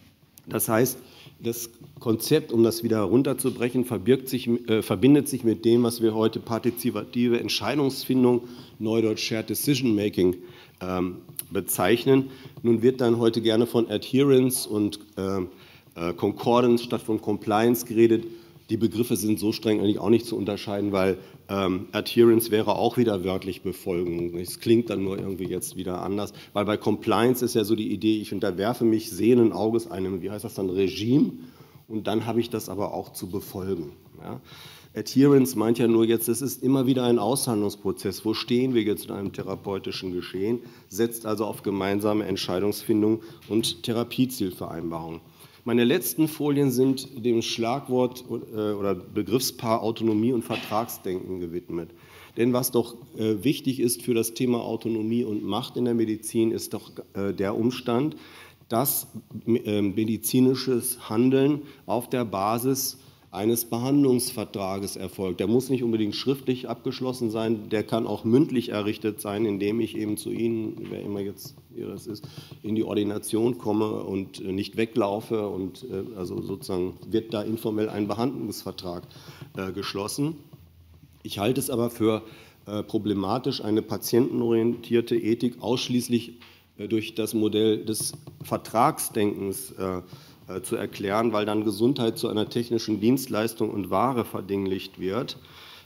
Das heißt, das Konzept, um das wieder herunterzubrechen, verbirgt sich, äh, verbindet sich mit dem, was wir heute partizipative Entscheidungsfindung, neudeutsch Shared Decision Making, ähm, bezeichnen. Nun wird dann heute gerne von Adherence und äh, äh, Concordance statt von Compliance geredet. Die Begriffe sind so streng eigentlich auch nicht zu unterscheiden, weil ähm, Adherence wäre auch wieder wörtlich Befolgung. Es klingt dann nur irgendwie jetzt wieder anders, weil bei Compliance ist ja so die Idee, ich unterwerfe mich sehenden Auges einem, wie heißt das dann, Regime, und dann habe ich das aber auch zu befolgen. Ja? Adherence meint ja nur jetzt, es ist immer wieder ein Aushandlungsprozess. Wo stehen wir jetzt in einem therapeutischen Geschehen? Setzt also auf gemeinsame Entscheidungsfindung und Therapiezielvereinbarung. Meine letzten Folien sind dem Schlagwort oder Begriffspaar Autonomie und Vertragsdenken gewidmet. Denn was doch wichtig ist für das Thema Autonomie und Macht in der Medizin, ist doch der Umstand, dass medizinisches Handeln auf der Basis eines Behandlungsvertrages erfolgt. Der muss nicht unbedingt schriftlich abgeschlossen sein, der kann auch mündlich errichtet sein, indem ich eben zu Ihnen, wer immer jetzt hier das ist, in die Ordination komme und nicht weglaufe und also sozusagen wird da informell ein Behandlungsvertrag äh, geschlossen. Ich halte es aber für äh, problematisch, eine patientenorientierte Ethik ausschließlich äh, durch das Modell des Vertragsdenkens äh, zu erklären, weil dann Gesundheit zu einer technischen Dienstleistung und Ware verdinglicht wird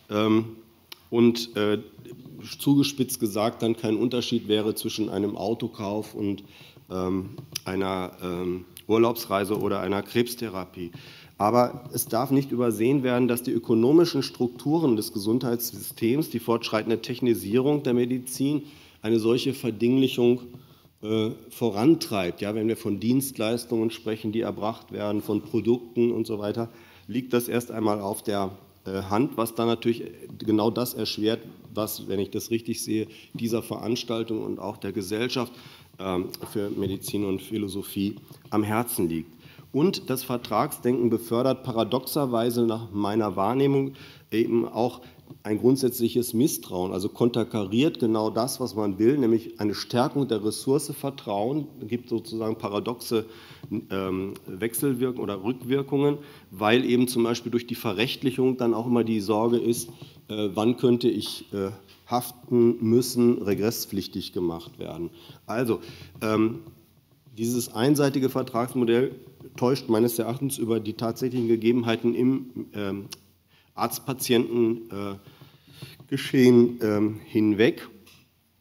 und äh, zugespitzt gesagt dann kein Unterschied wäre zwischen einem Autokauf und ähm, einer ähm, Urlaubsreise oder einer Krebstherapie. Aber es darf nicht übersehen werden, dass die ökonomischen Strukturen des Gesundheitssystems, die fortschreitende Technisierung der Medizin, eine solche Verdinglichung Äh, vorantreibt. Ja, wenn wir von Dienstleistungen sprechen, die erbracht werden, von Produkten und so weiter, liegt das erst einmal auf der äh, Hand, was dann natürlich genau das erschwert, was, wenn ich das richtig sehe, dieser Veranstaltung und auch der Gesellschaft äh, für Medizin und Philosophie am Herzen liegt. Und das Vertragsdenken befördert paradoxerweise nach meiner Wahrnehmung eben auch ein grundsätzliches Misstrauen, also konterkariert genau das, was man will, nämlich eine Stärkung der Ressource Vertrauen. Es gibt sozusagen paradoxe ähm, Wechselwirkungen oder Rückwirkungen, weil eben zum Beispiel durch die Verrechtlichung dann auch immer die Sorge ist, äh, wann könnte ich äh, haften müssen, regresspflichtig gemacht werden. Also ähm, dieses einseitige Vertragsmodell täuscht meines Erachtens über die tatsächlichen Gegebenheiten im ähm, Arzt-Patienten-Geschehen äh, ähm, hinweg.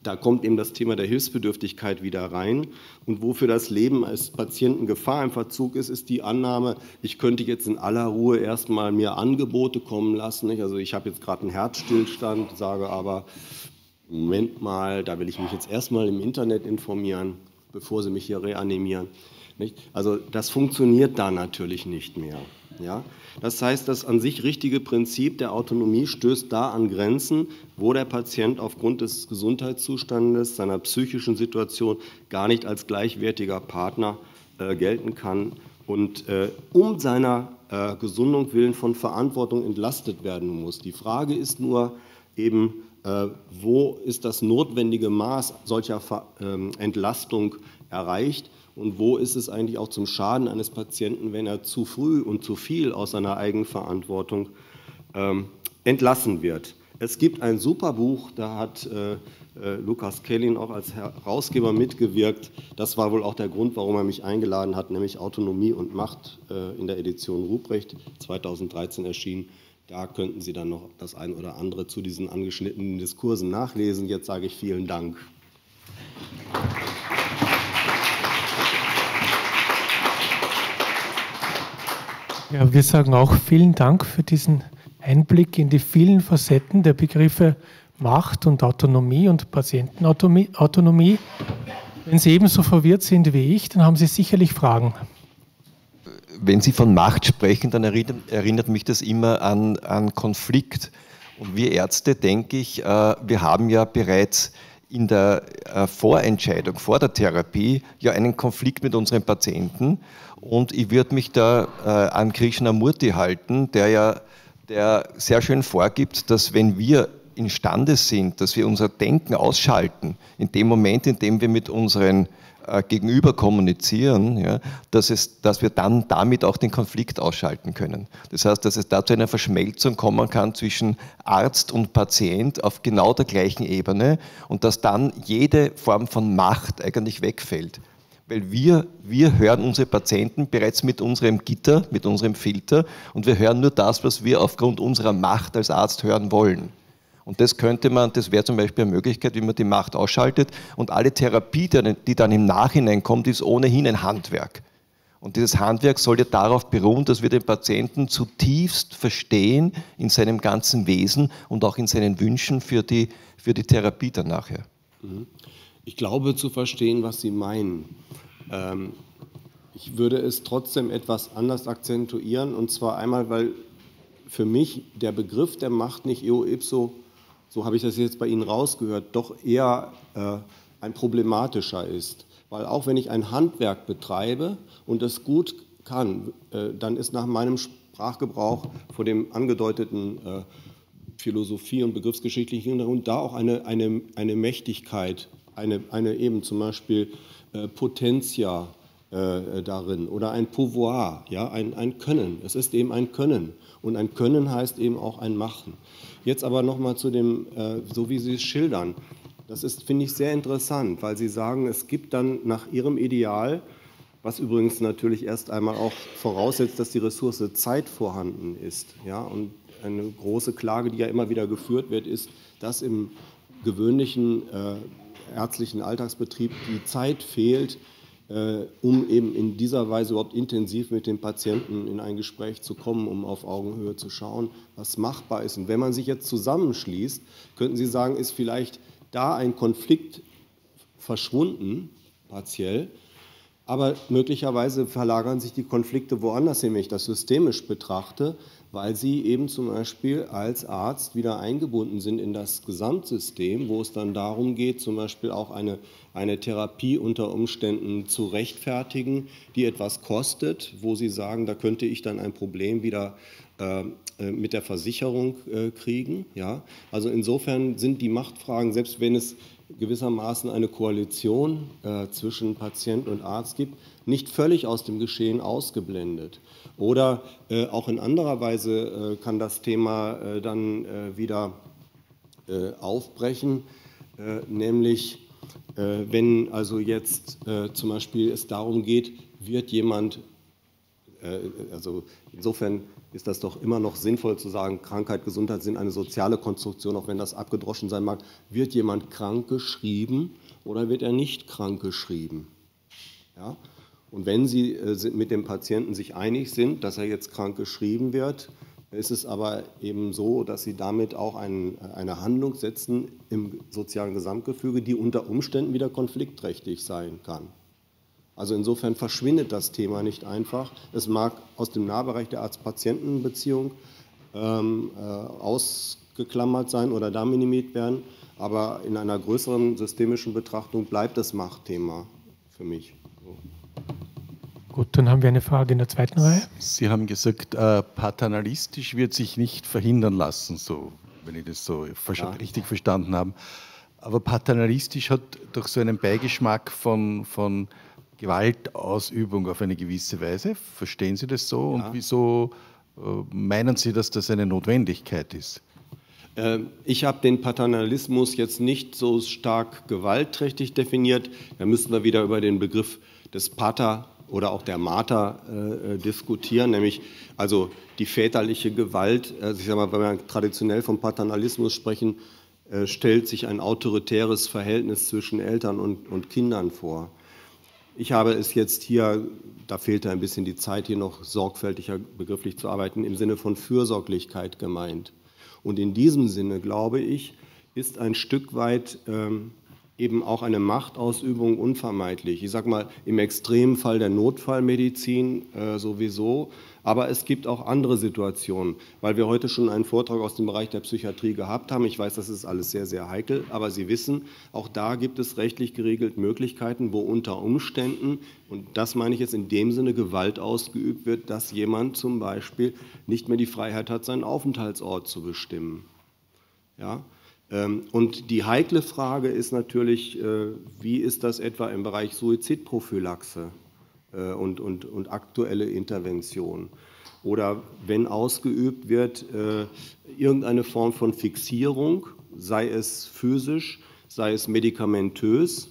da kommt eben das Thema der Hilfsbedürftigkeit wieder rein. Und wo für das Leben als Patienten Gefahr im Verzug ist, ist die Annahme, ich könnte jetzt in aller Ruhe erstmal mir Angebote kommen lassen. Nicht? Also ich habe jetzt gerade einen Herzstillstand, sage aber, Moment mal, da will ich mich jetzt erstmal im Internet informieren, bevor Sie mich hier reanimieren. Nicht? Also das funktioniert da natürlich nicht mehr. Ja? Das heißt, das an sich richtige Prinzip der Autonomie stößt da an Grenzen, wo der Patient aufgrund des Gesundheitszustandes, seiner psychischen Situation gar nicht als gleichwertiger Partner äh, gelten kann und äh, um seiner äh, Gesundung willen von Verantwortung entlastet werden muss. Die Frage ist nur eben, äh, wo ist das notwendige Maß solcher Ver äh, Entlastung erreicht? Und wo ist es eigentlich auch zum Schaden eines Patienten, wenn er zu früh und zu viel aus seiner Eigenverantwortung ähm, entlassen wird? Es gibt ein super Buch, da hat äh, äh, Lukas Kellin auch als Herausgeber mitgewirkt. Das war wohl auch der Grund, warum er mich eingeladen hat, nämlich Autonomie und Macht äh, in der Edition Ruprecht, zweitausenddreizehn erschienen. Da könnten Sie dann noch das ein oder andere zu diesen angeschnittenen Diskursen nachlesen. Jetzt sage ich vielen Dank. Ja, wir sagen auch vielen Dank für diesen Einblick in die vielen Facetten der Begriffe Macht und Autonomie und Patientenautonomie. Wenn Sie ebenso verwirrt sind wie ich, dann haben Sie sicherlich Fragen. Wenn Sie von Macht sprechen, dann erinnert, erinnert mich das immer an, an Konflikt. Und wir Ärzte, denke ich, wir haben ja bereits in der Vorentscheidung, vor der Therapie, ja einen Konflikt mit unseren Patienten. Und ich würde mich da äh, an Krishnamurti halten, der ja der sehr schön vorgibt, dass wenn wir imstande sind, dass wir unser Denken ausschalten, in dem Moment, in dem wir mit unseren äh, Gegenüber kommunizieren, ja, dass, es, dass wir dann damit auch den Konflikt ausschalten können. Das heißt, dass es da zu einer Verschmelzung kommen kann zwischen Arzt und Patient auf genau der gleichen Ebene und dass dann jede Form von Macht eigentlich wegfällt. Weil wir, wir hören unsere Patienten bereits mit unserem Gitter, mit unserem Filter und wir hören nur das, was wir aufgrund unserer Macht als Arzt hören wollen. Und das könnte man, das wäre zum Beispiel eine Möglichkeit, wie man die Macht ausschaltet und alle Therapie, die dann im Nachhinein kommt, ist ohnehin ein Handwerk. Und dieses Handwerk soll ja darauf beruhen, dass wir den Patienten zutiefst verstehen in seinem ganzen Wesen und auch in seinen Wünschen für die, für die Therapie dann nachher. Mhm. Ich glaube zu verstehen, was Sie meinen. Ähm, ich würde es trotzdem etwas anders akzentuieren, und zwar einmal, weil für mich der Begriff der Macht nicht eo ipso, so habe ich das jetzt bei Ihnen rausgehört, doch eher äh, ein problematischer ist. Weil auch wenn ich ein Handwerk betreibe und es gut kann, äh, dann ist nach meinem Sprachgebrauch vor dem angedeuteten äh, Philosophie- und begriffsgeschichtlichen Hintergrund da auch eine, eine, eine Mächtigkeit, Eine, eine eben zum Beispiel äh, Potentia äh, darin oder ein Pouvoir, ja, ein, ein Können. Es ist eben ein Können und ein Können heißt eben auch ein Machen. Jetzt aber nochmal zu dem, äh, so wie Sie es schildern. Das ist, finde ich, sehr interessant, weil Sie sagen, es gibt dann nach Ihrem Ideal, was übrigens natürlich erst einmal auch voraussetzt, dass die Ressource Zeit vorhanden ist. Ja, und eine große Klage, die ja immer wieder geführt wird, ist, dass im gewöhnlichen äh, ärztlichen Alltagsbetrieb die Zeit fehlt, äh, um eben in dieser Weise überhaupt intensiv mit dem Patienten in ein Gespräch zu kommen, um auf Augenhöhe zu schauen, was machbar ist. Und wenn man sich jetzt zusammenschließt, könnten Sie sagen, ist vielleicht da ein Konflikt verschwunden, partiell, aber möglicherweise verlagern sich die Konflikte woanders hin, wenn ich das systemisch betrachte, weil sie eben zum Beispiel als Arzt wieder eingebunden sind in das Gesamtsystem, wo es dann darum geht, zum Beispiel auch eine, eine Therapie unter Umständen zu rechtfertigen, die etwas kostet, wo Sie sagen, da könnte ich dann ein Problem wieder äh, mit der Versicherung äh, kriegen. Ja? Also insofern sind die Machtfragen, selbst wenn es gewissermaßen eine Koalition äh, zwischen Patient und Arzt gibt, nicht völlig aus dem Geschehen ausgeblendet. Oder äh, auch in anderer Weise äh, kann das Thema äh, dann äh, wieder äh, aufbrechen, äh, nämlich äh, wenn also jetzt äh, zum Beispiel es darum geht, wird jemand, äh, also insofern ist das doch immer noch sinnvoll zu sagen, Krankheit, Gesundheit sind eine soziale Konstruktion, auch wenn das abgedroschen sein mag. Wird jemand krank geschrieben oder wird er nicht krank geschrieben? Ja? Und wenn Sie äh, mit dem Patienten sich einig sind, dass er jetzt krank geschrieben wird, ist es aber eben so, dass Sie damit auch ein, eine Handlung setzen im sozialen Gesamtgefüge, die unter Umständen wieder konfliktträchtig sein kann. Also insofern verschwindet das Thema nicht einfach. Es mag aus dem Nahbereich der Arzt-Patienten-Beziehung ähm, äh, ausgeklammert sein oder da minimiert werden, aber in einer größeren systemischen Betrachtung bleibt das Machtthema für mich. So. Gut, dann haben wir eine Frage in der zweiten Reihe. Sie haben gesagt, äh, paternalistisch wird sich nicht verhindern lassen, so, wenn ich das so ja. richtig verstanden habe. Aber paternalistisch hat doch so einen Beigeschmack von, von Gewaltausübung auf eine gewisse Weise. Verstehen Sie das so? Ja. Und wieso äh, meinen Sie, dass das eine Notwendigkeit ist? Äh, ich habe den Paternalismus jetzt nicht so stark gewaltträchtig definiert. Da müssten wir wieder über den Begriff des Pater oder auch der Mater äh, diskutieren, nämlich also die väterliche Gewalt. Also ich sage mal, wenn wir traditionell vom Paternalismus sprechen, äh, stellt sich ein autoritäres Verhältnis zwischen Eltern und, und Kindern vor. Ich habe es jetzt hier, da fehlte ein bisschen die Zeit, hier noch sorgfältiger begrifflich zu arbeiten, im Sinne von Fürsorglichkeit gemeint. Und in diesem Sinne, glaube ich, ist ein Stück weit ähm, eben auch eine Machtausübung unvermeidlich. Ich sage mal, im extremen Fall der Notfallmedizin äh, sowieso, aber es gibt auch andere Situationen, weil wir heute schon einen Vortrag aus dem Bereich der Psychiatrie gehabt haben. Ich weiß, das ist alles sehr, sehr heikel, aber Sie wissen, auch da gibt es rechtlich geregelt Möglichkeiten, wo unter Umständen, und das meine ich jetzt in dem Sinne, Gewalt ausgeübt wird, dass jemand zum Beispiel nicht mehr die Freiheit hat, seinen Aufenthaltsort zu bestimmen. Ja? Und die heikle Frage ist natürlich, wie ist das etwa im Bereich Suizidprophylaxe und, und, und aktuelle Intervention? Oder wenn ausgeübt wird, irgendeine Form von Fixierung, sei es physisch, sei es medikamentös,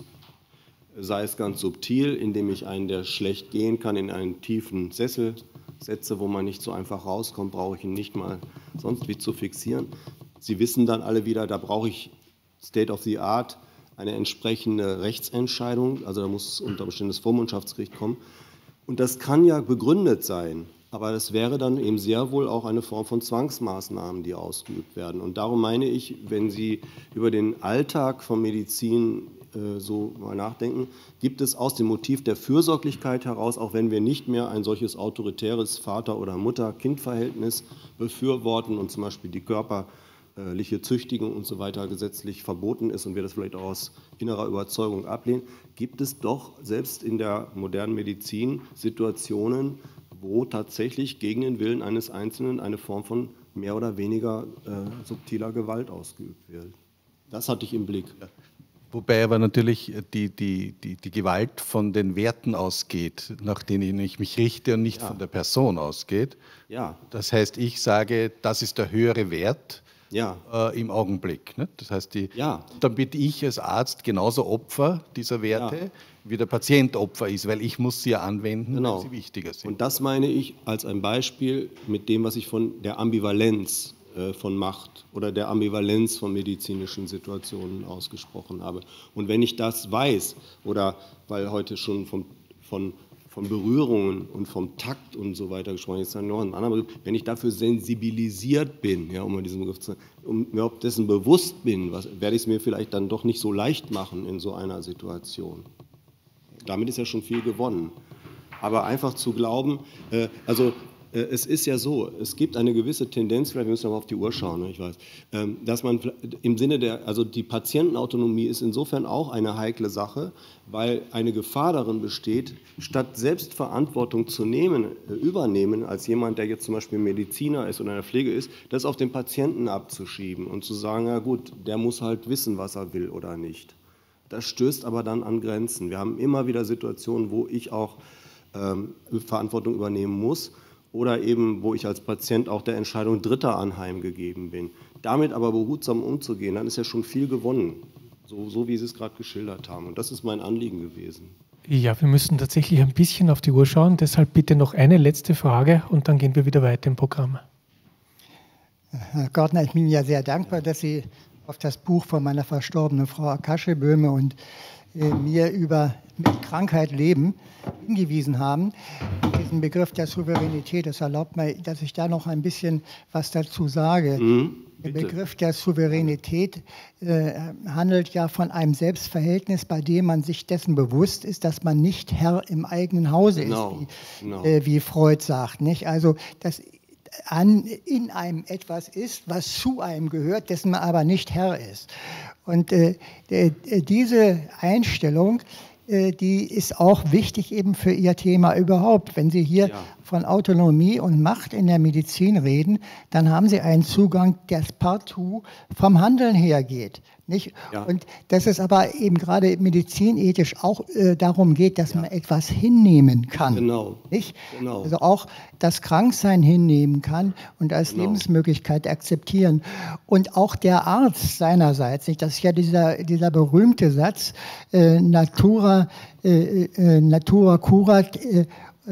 sei es ganz subtil, indem ich einen, der schlecht gehen kann, in einen tiefen Sessel setze, wo man nicht so einfach rauskommt, brauche ich ihn nicht mal sonst wie zu fixieren. Sie wissen dann alle wieder, da brauche ich State of the Art, eine entsprechende Rechtsentscheidung, also da muss unter Umständen das Vormundschaftsgericht kommen. Und das kann ja begründet sein, aber das wäre dann eben sehr wohl auch eine Form von Zwangsmaßnahmen, die ausgeübt werden. Und darum meine ich, wenn Sie über den Alltag von Medizin äh, so mal nachdenken, gibt es aus dem Motiv der Fürsorglichkeit heraus, auch wenn wir nicht mehr ein solches autoritäres Vater- oder Mutter-Kind-Verhältnis befürworten und zum Beispiel die Körper Züchtigung und so weiter gesetzlich verboten ist und wir das vielleicht auch aus innerer Überzeugung ablehnen, gibt es doch selbst in der modernen Medizin Situationen, wo tatsächlich gegen den Willen eines Einzelnen eine Form von mehr oder weniger äh, subtiler Gewalt ausgeübt wird. Das hatte ich im Blick. Wobei aber natürlich die, die, die, die Gewalt von den Werten ausgeht, nach denen ich mich richte und nicht ja. von der Person ausgeht. Ja. Das heißt, ich sage, das ist der höhere Wert. Ja. Äh, im Augenblick. Ne? Das heißt, die, ja. dann bin ich als Arzt genauso Opfer dieser Werte, ja. wie der Patient Opfer ist, weil ich muss sie ja anwenden, genau. weil sie wichtiger sind. Und das meine ich als ein Beispiel mit dem, was ich von der Ambivalenz äh, von Macht oder der Ambivalenz von medizinischen Situationen ausgesprochen habe. Und wenn ich das weiß, oder weil heute schon vom, von von Berührungen und vom Takt und so weiter gesprochen, jetzt noch ein anderer Begriff, wenn ich dafür sensibilisiert bin, ja, um diesen Begriff zu um mir dessen bewusst bin, was, werde ich es mir vielleicht dann doch nicht so leicht machen in so einer Situation. Damit ist ja schon viel gewonnen. Aber einfach zu glauben, äh, also äh, es ist ja so, es gibt eine gewisse Tendenz, vielleicht müssen wir mal auf die Uhr schauen, ne, ich weiß, ähm, dass man im Sinne der, also die Patientenautonomie ist insofern auch eine heikle Sache, weil eine Gefahr darin besteht, statt selbst Verantwortung zu nehmen, äh, übernehmen, als jemand, der jetzt zum Beispiel Mediziner ist oder in der Pflege ist, das auf den Patienten abzuschieben und zu sagen, ja gut, der muss halt wissen, was er will oder nicht. Das stößt aber dann an Grenzen. Wir haben immer wieder Situationen, wo ich auch ähm, Verantwortung übernehmen muss oder eben, wo ich als Patient auch der Entscheidung Dritter anheimgegeben bin. Damit aber behutsam umzugehen, dann ist ja schon viel gewonnen, so, so wie Sie es gerade geschildert haben. Und das ist mein Anliegen gewesen. Ja, wir müssen tatsächlich ein bisschen auf die Uhr schauen. Deshalb bitte noch eine letzte Frage und dann gehen wir wieder weiter im Programm. Herr Gärtner, ich bin ja sehr dankbar, dass Sie auf das Buch von meiner verstorbenen Frau Akascheböhme und äh, mir über mit Krankheit leben hingewiesen haben. Diesen Begriff der Souveränität, das erlaubt mir, dass ich da noch ein bisschen was dazu sage. Mhm. Der Begriff der Souveränität äh, handelt ja von einem Selbstverhältnis, bei dem man sich dessen bewusst ist, dass man nicht Herr im eigenen Hause genau, ist, wie, genau. Äh, wie Freud sagt. Nicht? Also das an, in einem etwas ist, was zu einem gehört, dessen man aber nicht Herr ist. Und äh, äh, diese Einstellung, äh, die ist auch wichtig eben für Ihr Thema überhaupt. Wenn Sie hier ja. von Autonomie und Macht in der Medizin reden, dann haben Sie einen Zugang, der partout vom Handeln hergeht. Nicht? Ja. Und dass es aber eben gerade medizinethisch auch äh, darum geht, dass ja. man etwas hinnehmen kann. Genau. Nicht? Genau. Also auch das Kranksein hinnehmen kann und als genau. Lebensmöglichkeit akzeptieren. Und auch der Arzt seinerseits, nicht? Das ist ja dieser, dieser berühmte Satz, äh, Natura, äh, äh, Natura curat, äh,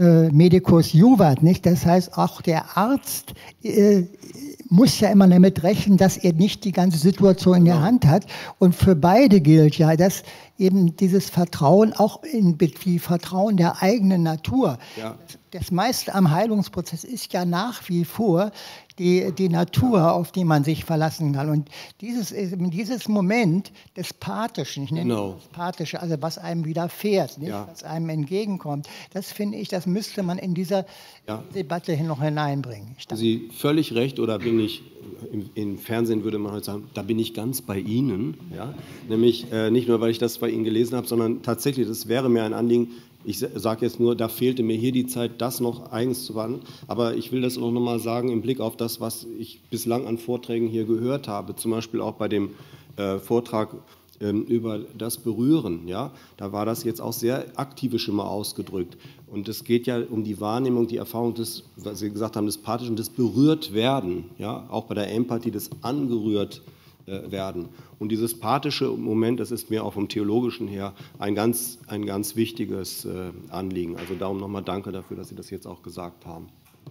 Medicus juvat, nicht? Das heißt, auch der Arzt äh, muss ja immer damit rechnen, dass er nicht die ganze Situation in der Hand hat. Und für beide gilt ja, dass eben dieses Vertrauen, auch in wie Vertrauen der eigenen Natur, ja. das meiste am Heilungsprozess ist ja nach wie vor die, die Natur, auf die man sich verlassen kann. Und dieses, dieses Moment des Pathischen, ich nenne genau. das Pathische, also was einem widerfährt, nicht? Ja. Was einem entgegenkommt, das finde ich, das müsste man in dieser ja. Debatte hin noch hineinbringen. Sie völlig recht, oder bin ich, im, im Fernsehen würde man heute sagen, da bin ich ganz bei Ihnen. Ja? Nämlich äh, nicht nur, weil ich das bei Ihnen gelesen habe, sondern tatsächlich, das wäre mir ein Anliegen. Ich sage jetzt nur, da fehlte mir hier die Zeit, das noch eigens zu behandeln. Aber ich will das auch noch mal sagen im Blick auf das, was ich bislang an Vorträgen hier gehört habe. Zum Beispiel auch bei dem äh, Vortrag ähm, über das Berühren. Ja? Da war das jetzt auch sehr aktive schon mal ausgedrückt. Und es geht ja um die Wahrnehmung, die Erfahrung des, was Sie gesagt haben, des Pathischen, des Berührtwerden. Ja? Auch bei der Empathie, des Angerührt werden. Und dieses pathische Moment, das ist mir auch vom Theologischen her ein ganz, ein ganz wichtiges äh, Anliegen. Also darum nochmal danke dafür, dass Sie das jetzt auch gesagt haben.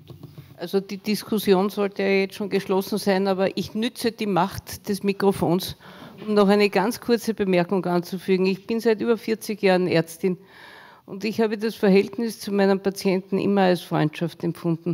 Also die Diskussion sollte ja jetzt schon geschlossen sein, aber ich nütze die Macht des Mikrofons, um noch eine ganz kurze Bemerkung anzufügen. Ich bin seit über vierzig Jahren Ärztin und ich habe das Verhältnis zu meinen Patienten immer als Freundschaft empfunden.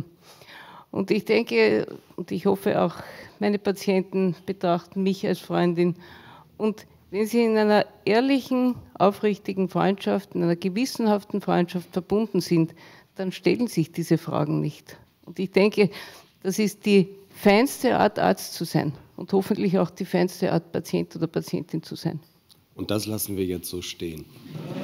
Und ich denke, und ich hoffe auch, meine Patienten betrachten mich als Freundin. Und wenn sie in einer ehrlichen, aufrichtigen Freundschaft, in einer gewissenhaften Freundschaft verbunden sind, dann stellen sich diese Fragen nicht. Und ich denke, das ist die feinste Art, Arzt zu sein und hoffentlich auch die feinste Art, Patient oder Patientin zu sein. Und das lassen wir jetzt so stehen.